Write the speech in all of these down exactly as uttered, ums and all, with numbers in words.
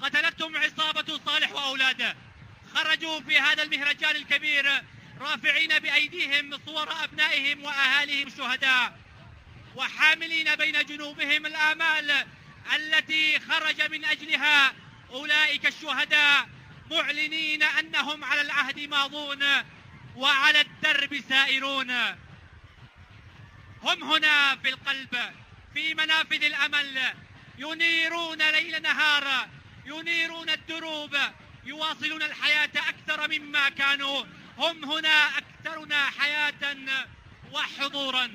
قتلتهم عصابة صالح وأولاده. خرجوا في هذا المهرجان الكبير رافعين بأيديهم صور أبنائهم وأهاليهم الشهداء، وحاملين بين جنوبهم الآمال التي خرج من أجلها أولئك الشهداء، معلنين أنهم على العهد ماضون وعلى الدرب سائرون. هم هنا في القلب، في منافذ الأمل، ينيرون ليل نهار، ينيرون الدروب، يواصلون الحياة أكثر مما كانوا. هم هنا أكثرنا حياة وحضورا.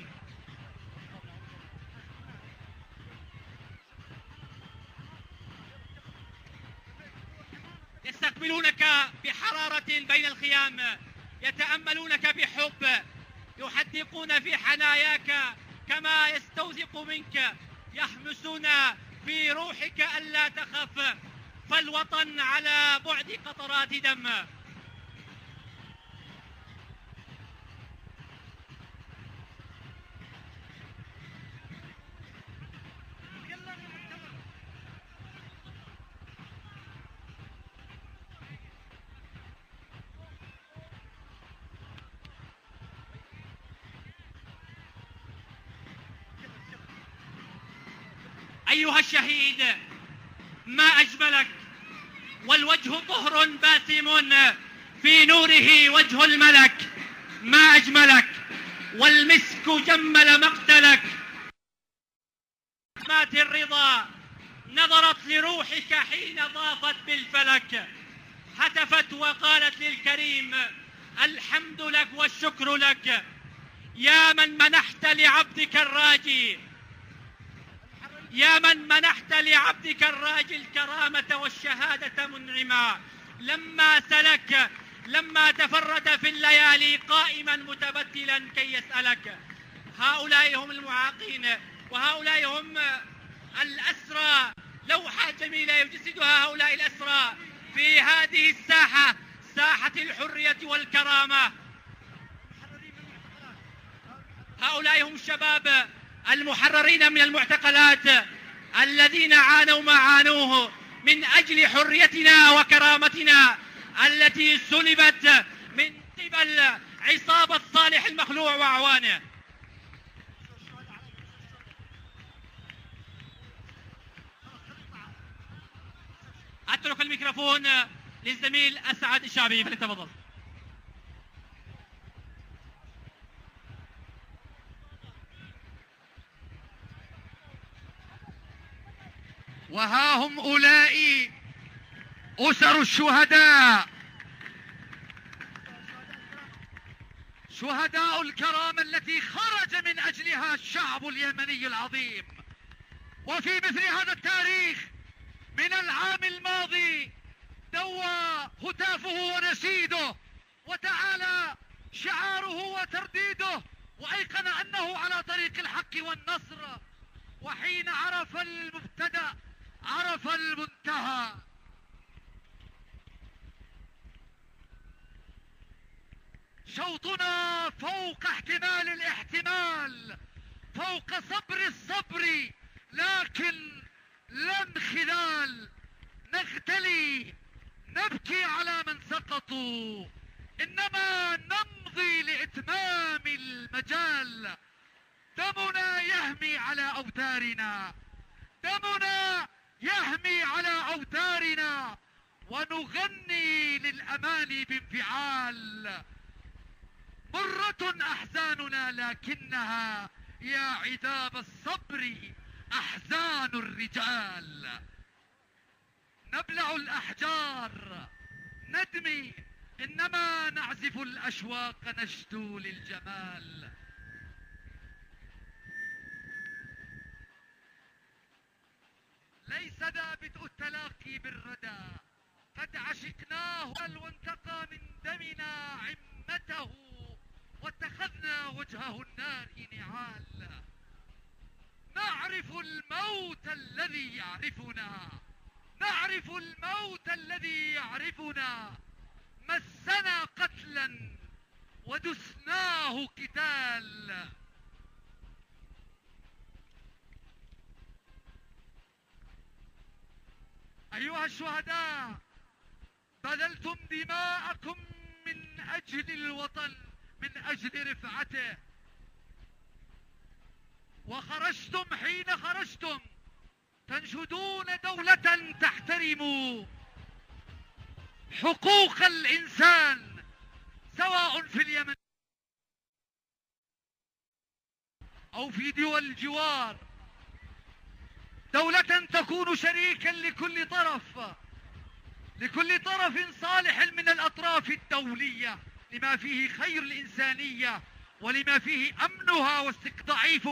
يستقبلونك بحرارة بين الخيام، يتأملونك بحب، يحدقون في حناياك كما يستوثق منك، يحمسون في روحك ألا تخف، فالوطن على بعد قطرات دم. أيها الشهيد، ما أجملك، والوجه طهر باسم في نوره وجه الملك. ما أجملك، والمسك جمل مقتلك. مات الرضا نظرت لروحك حين ضافت بالفلك، هتفت وقالت للكريم الحمد لك والشكر لك، يا من منحت لعبدك الراجي، يا من منحت لعبدك الراجي الكرامة والشهادة منعما، لما سلك، لما تفرد في الليالي قائما متبتلا كي يسألك. هؤلاء هم المعاقين، وهؤلاء هم الأسرى. لوحة جميلة يجسدها هؤلاء الأسرى في هذه الساحة، ساحة الحرية والكرامة. هؤلاء هم الشباب المحررين من المعتقلات، الذين عانوا ما عانوه من أجل حريتنا وكرامتنا التي سلبت من قبل عصابة صالح المخلوع وأعوانه. أترك الميكروفون للزميل أسعد الشعبي، فليتفضل. وها هم أولئك أسر الشهداء، شهداء الكرامة التي خرج من أجلها الشعب اليمني العظيم. وفي مثل هذا التاريخ من العام الماضي دوى هتافه ونشيده، وتعالى شعاره وترديده، وأيقن أنه على طريق الحق والنصر. وحين عرف المبتدأ عرف المنتهى. شوطنا فوق احتمال الاحتمال، فوق صبر الصبر، لكن لا انخذال. نغتلي نبكي على من سقطوا، إنما نمضي لإتمام المجال. دمنا يهمي على أوتارنا، دمنا يهمي على أوتارنا، ونغني للأمان بانفعال. مرة أحزاننا لكنها يا عذاب الصبر أحزان الرجال. نبلع الأحجار ندمي، إنما نعزف الأشواق نشدو للجمال. ليس ذا بدء التلاقي بالردى، قد عشقناه وانتقى من دمنا عمته، واتخذنا وجهه النار نعال. نعرف الموت الذي يعرفنا، نعرف الموت الذي يعرفنا. مسنا قتلا ودسناه قتال. أيها الشهداء، بذلتم دماءكم من أجل الوطن، من أجل رفعته، وخرجتم حين خرجتم تنشدون دولة تحترم حقوق الإنسان، سواء في اليمن أو في دول الجوار، دولة تكون شريكا لكل طرف لكل طرف صالح من الأطراف الدولية، لما فيه خير الإنسانية ولما فيه أمنها واستضعاف